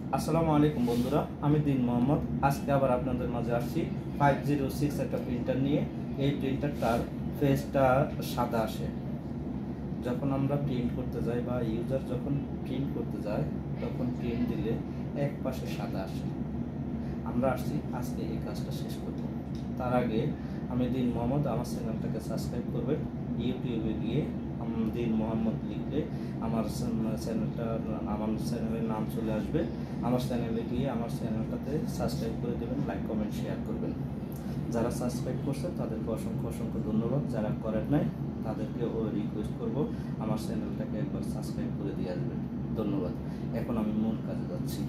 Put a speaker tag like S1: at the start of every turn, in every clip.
S1: আসসালামু আলাইকুম বন্ধুরা, আমি দিন মোহাম্মদ। আজকে আবার আপনাদের মাঝে আসছি 506 একটা প্রিন্টার নিয়ে। এই প্রিন্টারটার ফেসটা সাদা আসে যখন আমরা প্রিন্ট করতে যাই, বা ইউজার যখন প্রিন্ট করতে যায় তখন প্রিন্ট দিলে এক পাশে সাদা আসে। আমরা আসছি আজকে এই কাজটা শেষ করব। তার আগে আমি দিন মোহাম্মদ, আমার চ্যানেলটাকে সাবস্ক্রাইব করবেন। ইউটিউবে গিয়ে দিন মোহাম্মদ লিখলে আমার চ্যানেলের নাম চলে আসবে। আমার চ্যানেলে গিয়ে আমার চ্যানেলটাতে সাবস্ক্রাইব করে দেবেন, লাইক কমেন্ট শেয়ার করবেন। যারা সাবস্ক্রাইব করছে তাদেরকে অসংখ্য অসংখ্য ধন্যবাদ। যারা করেন নাই তাদেরকে রিকোয়েস্ট করব আমার চ্যানেলটাকে একবার সাবস্ক্রাইব করে দিয়ে আসবেন। ধন্যবাদ। এখন আমি মূল কাজে যাচ্ছি।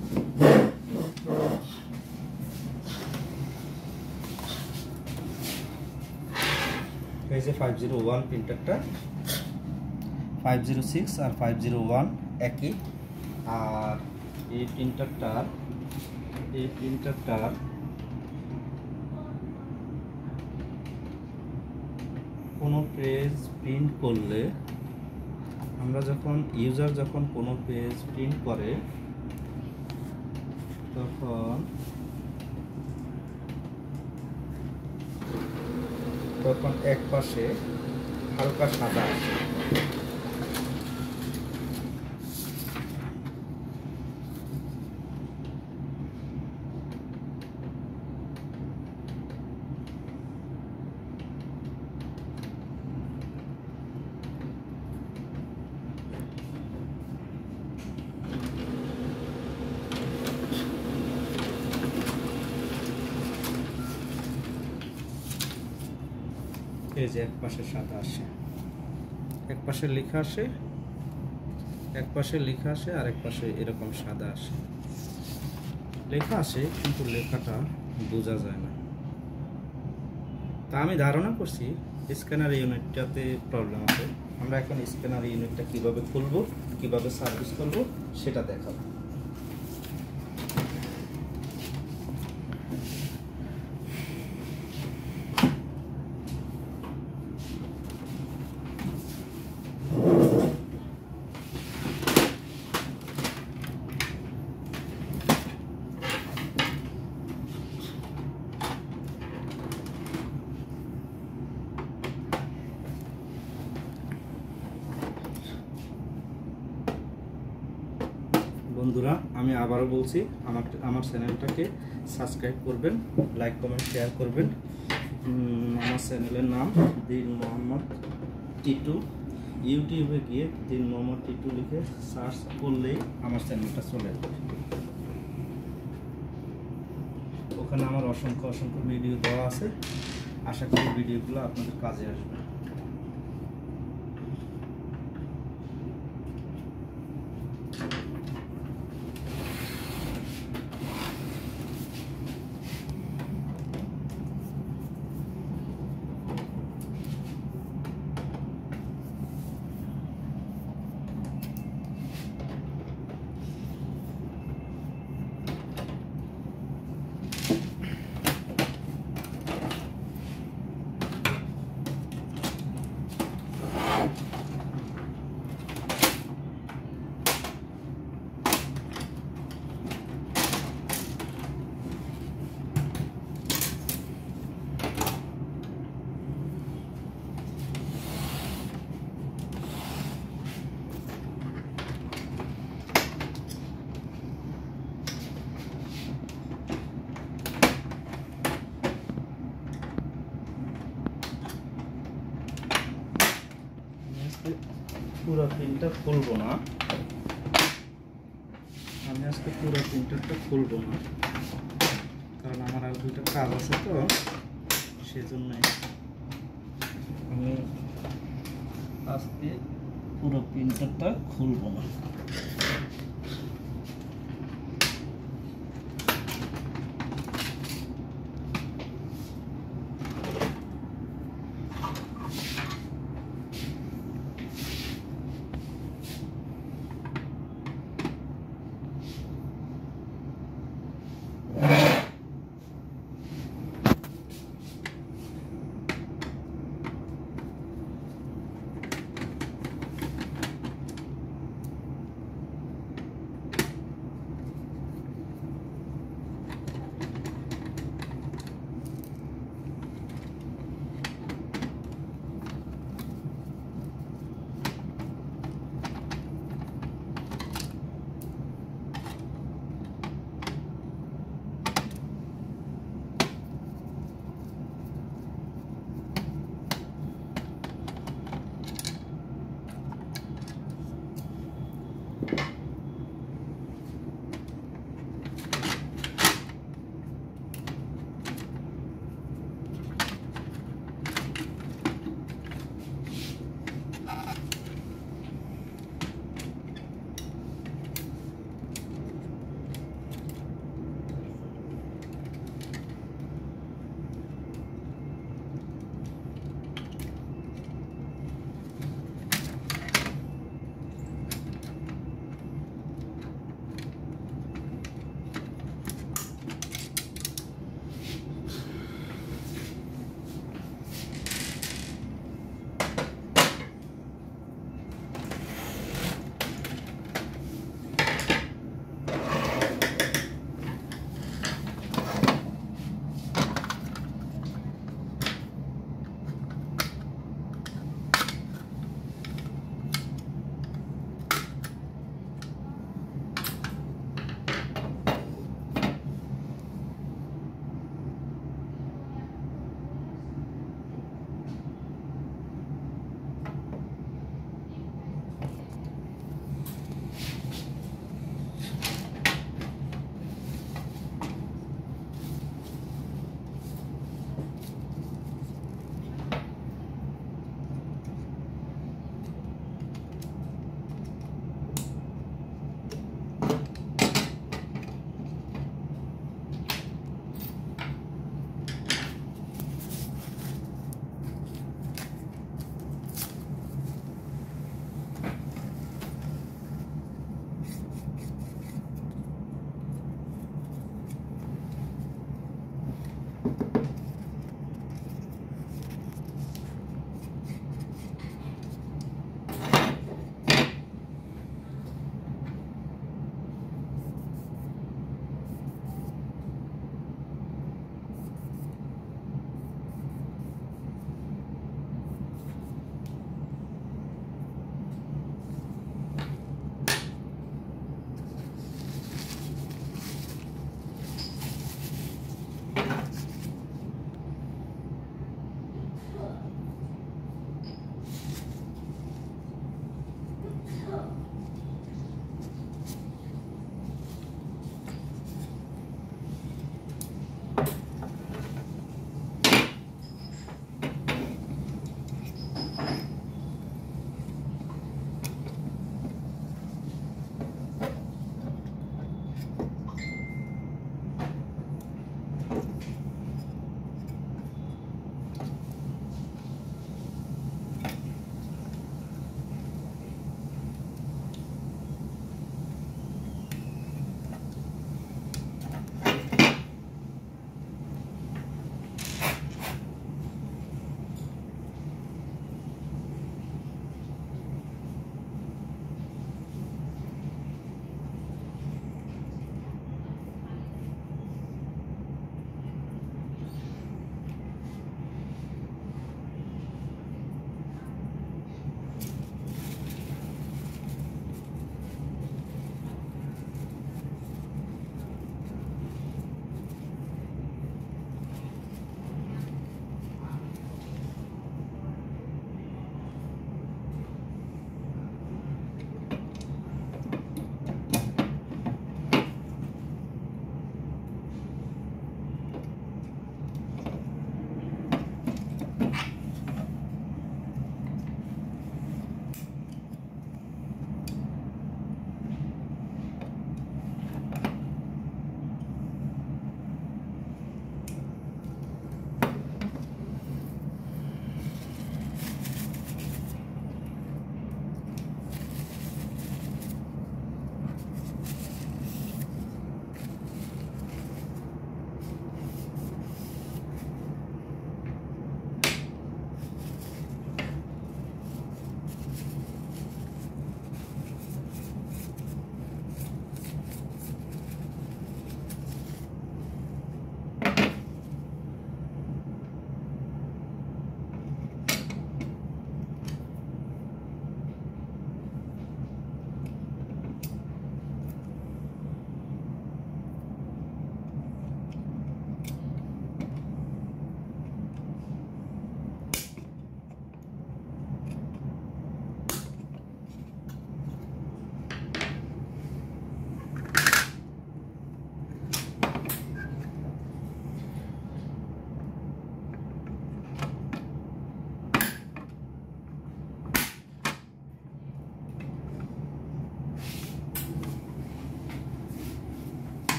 S1: এই যে 501 প্রিন্টারটা, 506 আর 501 একই। আর এই প্রিন্টারটার কোনো পেজ প্রিন্ট করলে, আমরা ইউজার যখন কোনো পেজ প্রিন্ট করে তখন এক পাশে হালকা সাদা আসে। এই যে এক পাশে সাদা আসে, এক পাশে লেখা আসে, আর এক পাশে এরকম সাদা আসে। লেখা আসে কিন্তু লেখাটা বোঝা যায় না। তা আমি ধারণা করছি স্ক্যানার ইউনিটটাতে প্রবলেম আছে। আমরা এখন স্ক্যানার ইউনিটটা কিভাবে খুলবো, কিভাবে সার্ভিস করবো সেটা দেখাবো। বন্ধুরা, আমি আবারও বলছি, আমার চ্যানেলটাকে সাবস্ক্রাইব করবেন, লাইক কমেন্ট শেয়ার করবেন। আমার চ্যানেলের নাম দিন মোহাম্মদ টিটু। ইউটিউবে গিয়ে দিন মোহাম্মদ টিটু লিখে সার্চ করলেই আমার চ্যানেলটা চলে আসবে। ওখানে আমার অসংখ্য অসংখ্য ভিডিও দেওয়া আছে। আশা করি ভিডিওগুলো আপনাদের কাজে আসবে। পুরো প্রিন্টার খুলবো না, আমি আজকে পুরো প্রিন্টারটা খুলবো না, কারণ আমার আর দুটো কাজ আছে, তো সেজন্য আমি আজকে পুরো প্রিন্টারটা খুলবো না।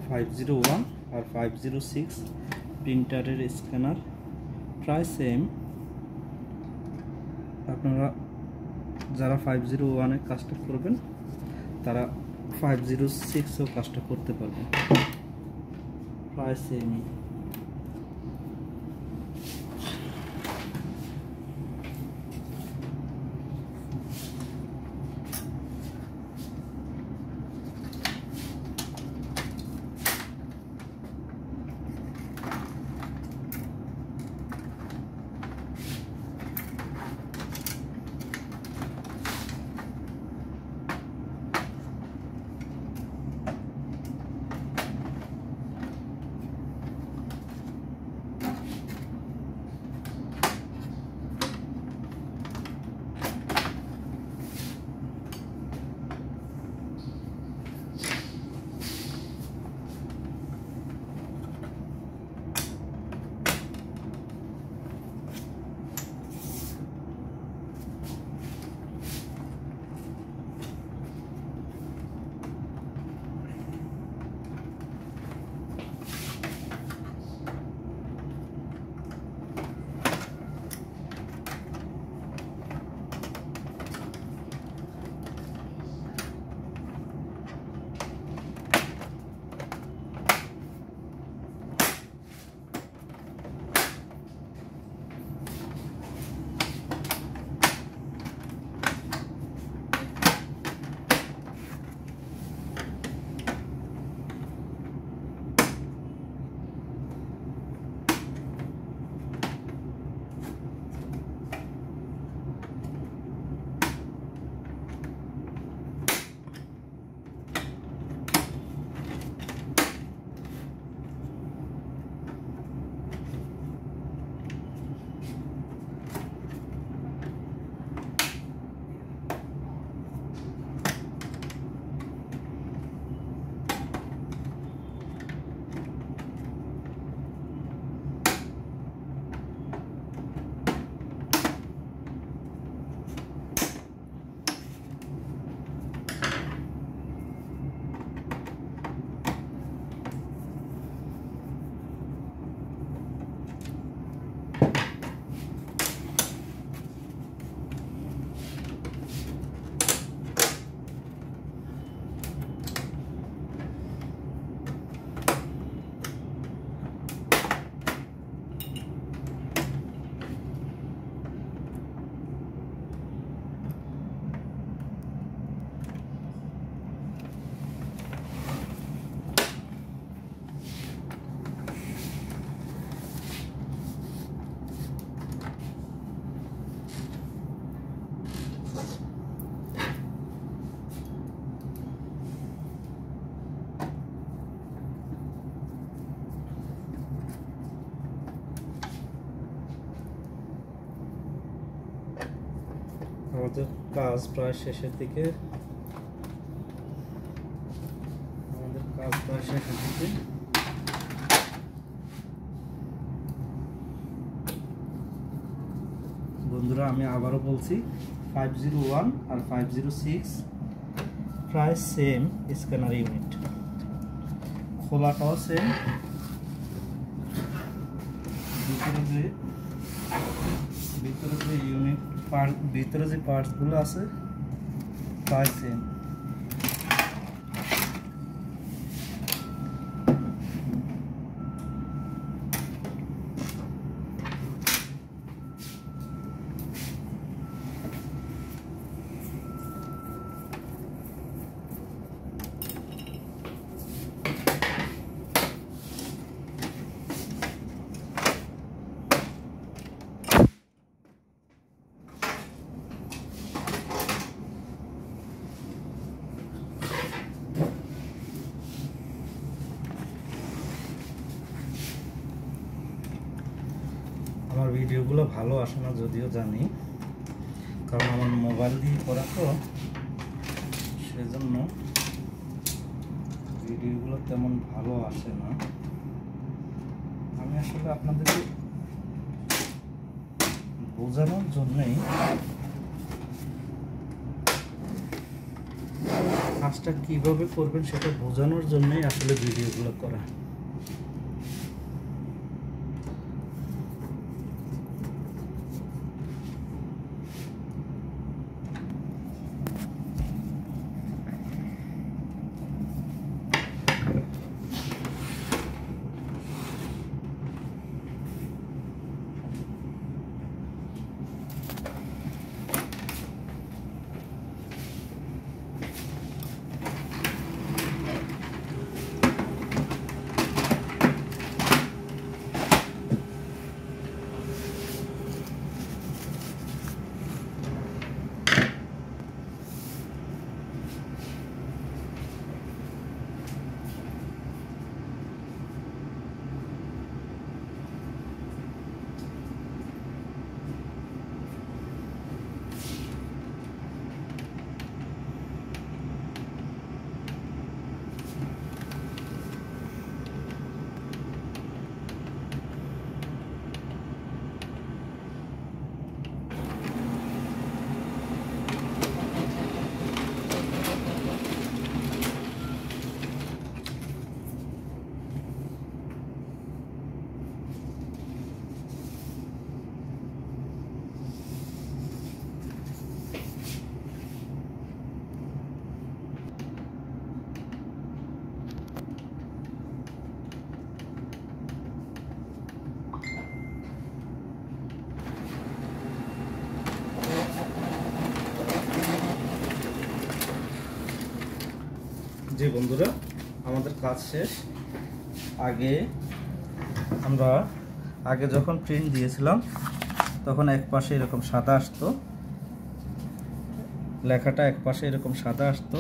S1: 501 আর 506 প্রিন্টারের স্ক্যানার প্রায় সেম। আপনারা যারা 501-এ কাজটা করবেন তারা 506-এও কাজটা করতে পারবেন, প্রায় সেমই। আমাদের কাজ প্রায় শেষের দিকে, বন্ধুরা আমি আবারও বলছি 501 আর 506 প্রায় সেম স্ক্যানার ইউনিট, খোলাটাও সেম, ভিতরে যে ইউনিট ভিতরে যে পার্টসগুলো আছে প্রায় সেম। আমার ভিডিওগুলো ভালো আসে না যদিও জানি, কারণ আমার মোবাইল দিয়ে করা তো, সেজন্য ভিডিওগুলো তেমন ভালো আসে না। আমি আসলে আপনাদেরকে বোঝানোর জন্যই কাজটা কিভাবে করবেন সেটা বোঝানোর জন্যই আসলে ভিডিওগুলো করা। জি বন্ধুরা, আমাদের কাজ শেষ। আগে যখন প্রিন্ট দিয়েছিলাম তখন এক পাশে এরকম সাদা আসতো, লেখাটা এক পাশে এরকম সাদা আসতো।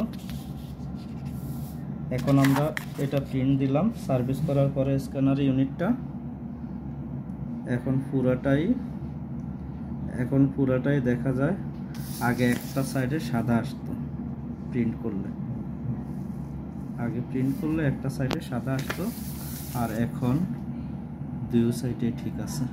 S1: এখন আমরা এটা প্রিন্ট দিলাম সার্ভিস করার পরে স্ক্যানার ইউনিটটা, এখন পুরাটাই দেখা যায়। আগে একটা সাইডে সাদা আসতো প্রিন্ট করলে, একটা সাইডে সাদা আসতো, আর এখন দুই সাইডে ঠিক আছে।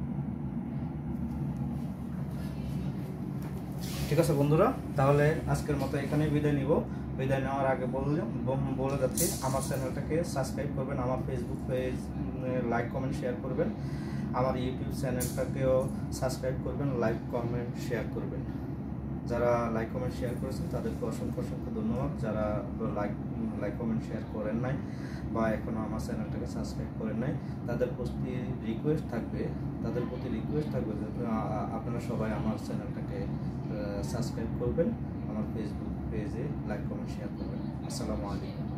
S1: ঠিক আছে বন্ধুরা, তাহলে আজকের মতো এখানেই বিদায় নিব। বিদায় নেওয়ার আগে বলে যাচ্ছি, আমার চ্যানেলটাকে সাবস্ক্রাইব করবেন, আমার Facebook page like comment share করবেন, আমার ইউটিউব চ্যানেলটাকেও সাবস্ক্রাইব করবেন, লাইক কমেন্ট শেয়ার করবেন। যারা লাইক কমেন্ট শেয়ার করেছেন তাদেরকে অসংখ্য ধন্যবাদ। যারা লাইক কমেন্ট শেয়ার করেন নাই বা এখনও আমার চ্যানেলটাকে সাবস্ক্রাইব করেন নাই, তাদের প্রতি রিকোয়েস্ট থাকবে যে আপনারা সবাই আমার চ্যানেলটাকে সাবস্ক্রাইব করবেন, আমার ফেসবুক পেজে লাইক কমেন্ট শেয়ার করবেন। আসসালামু আলাইকুম।